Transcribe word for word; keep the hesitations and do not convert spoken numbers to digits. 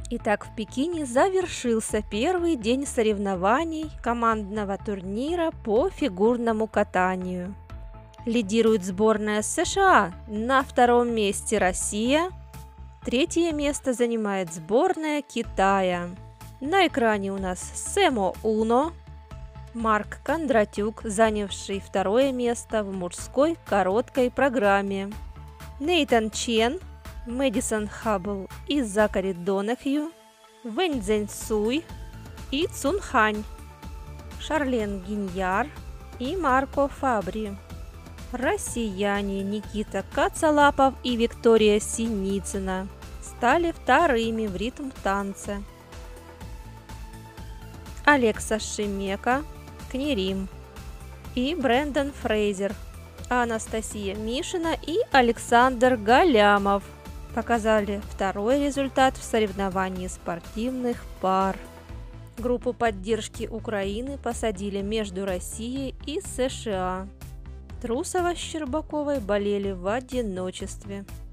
Итак, в Пекине завершился первый день соревнований командного турнира по фигурному катанию. Лидирует сборная США, на втором месте Россия, третье место занимает сборная Китая. На экране у нас Сэмо Уно, Марк Кондратюк, занявший второе место в мужской короткой программе, Нейтан Чен, Мэдисон Хаббл и Закари Донахью, Вэнь Цзэньсуй и Цун Хань, Шарлен Гиньяр и Марко Фабри. Россияне Никита Кацалапов и Виктория Синицына стали вторыми в ритм-танце. Алекса Шемека, Книрим и Брэндон Фрейзер, Анастасия Мишина и Александр Галямов показали второй результат в соревновании спортивных пар. Группу поддержки Украины посадили между Россией и США. Трусова с Щербаковой болели в одиночестве.